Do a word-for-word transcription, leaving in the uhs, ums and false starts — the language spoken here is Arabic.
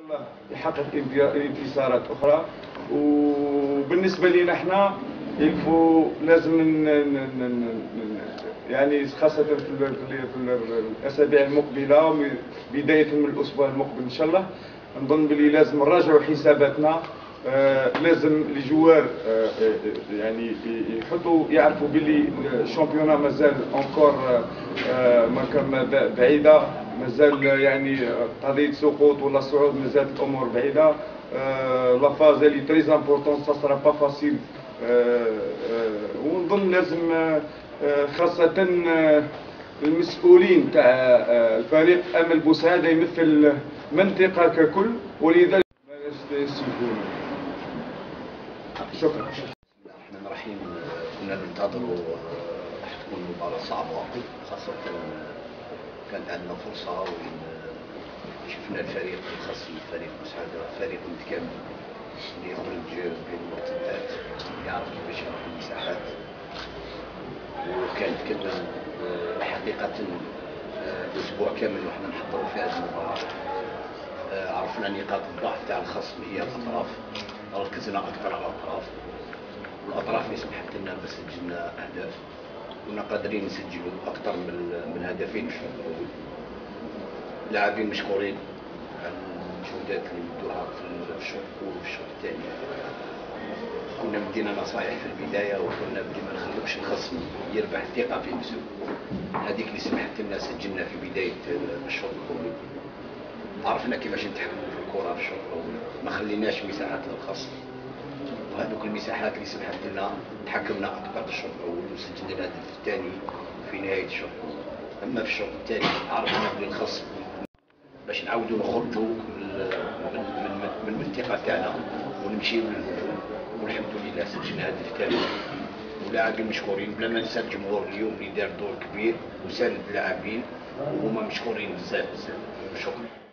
الله يحقق انتصارات اخرى. وبالنسبه لنا احنا يلفو لازم ن... ن... ن... يعني خاصه في, ال... في الاسابيع المقبله، بدايه من الاسبوع المقبل ان شاء الله، نظن بلي لازم نراجعوا حساباتنا. آه لازم لي جوار آه يعني يحطوا يعرفوا بلي الشامبيونا مازال اونكور آه ما كان بعيده، مازال يعني قضيه سقوط ولا صعود مازالت الامور بعيده. آه لا فاز اللي تري امبورطون سا سرا با فاسيل. ونظن لازم آه خاصه آه المسؤولين تاع آه الفريق امل بوسعاده يمثل المنطقه ككل، ولذلك شكرا. بسم الله الرحمن الرحيم. كنا ننتظروا راح تكون مباراة صعبة، خاصة كانت عندنا فرصة وين شفنا الفريق الخاص الفريق مساعدة فريق متكامل اللي يخرج بين المرتدات، يعرف كيفاش يروح المساحات. وكانت كنا حقيقة أسبوع كامل وحنا نحضروا في هذه المباراة. عرفنا نقاط الضعف تاع الخصم هي الأطراف، ركزنا أكثر على الأطراف، والأطراف اللي سمحت لنا باش سجلنا أهداف، كنا قادرين نسجلوا أكثر من من هدفين في الشوط الأول. اللاعبين مشكورين على المجهودات اللي مدوها في الشوط الأول وفي الشوط الثاني. كنا مدينا نصائح في البداية وقلنا بلي ما نخلوش الخصم يربح الثقة في نفسه، هذيك اللي سمحت لنا سجلنا في بداية الشوط الأول. عرفنا كيفاش نتحكموا في الكرة في الشوط الأول، ما خليناش مساحات للخصم، وهذوك المساحات اللي سمحت لنا تحكمنا أكثر في الشوط الأول وسجلنا الهدف الثاني في نهاية الشوط الأول. أما في الشوط الثاني عرفنا بلي الخصم باش نعاودوا نخرجوا من من من المنطقة تاعنا ونمشيو للهجوم، والحمد لله سجلنا الهدف الثاني. ولاعبين مشكورين، بلا ما ننسى الجمهور اليوم اللي دار دور كبير وساند اللاعبين، وهما مشكورين بزاف بزاف. شكرا.